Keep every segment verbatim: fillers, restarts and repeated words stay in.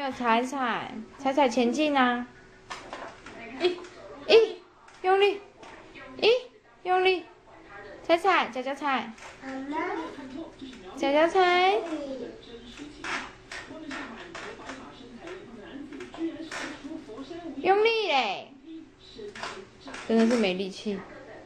了，踩踩，踩踩前进啊！ 一， 一，用力，一，用力，踩踩，脚脚踩，脚脚踩，用力嘞！真的是没力气。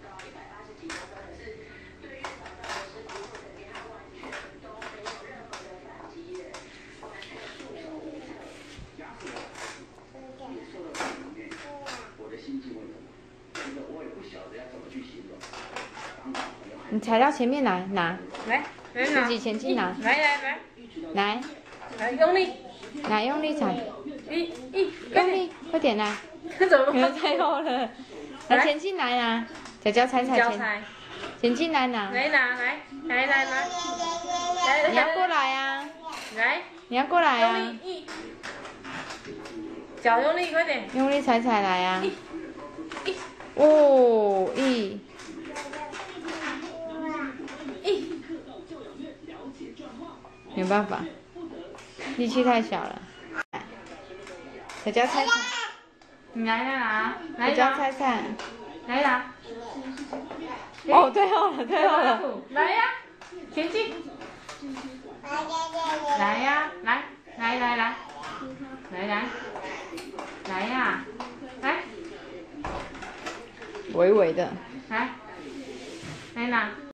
你踩到前面来拿， 来来拿， 自己前进拿， 来来来， 来， 来用力， 来用力踩， 一一用力，快点来， 怎么不要太厚了，来前进来拿，脚脚踩踩前，前进来拿， 来拿来来来来，来你要过来啊， 来， 你要过来啊， 用力一，脚用力快点， 用力踩踩来啊， 一， 哦一。没有办法，力气太小了。小脚踩踩， 你来来拿，来小脚踩踩， 来拿。 哦，退后了，退后了。 来呀，前进。来呀，来来来来，来来，来呀，来。 微微的。 来，来拿。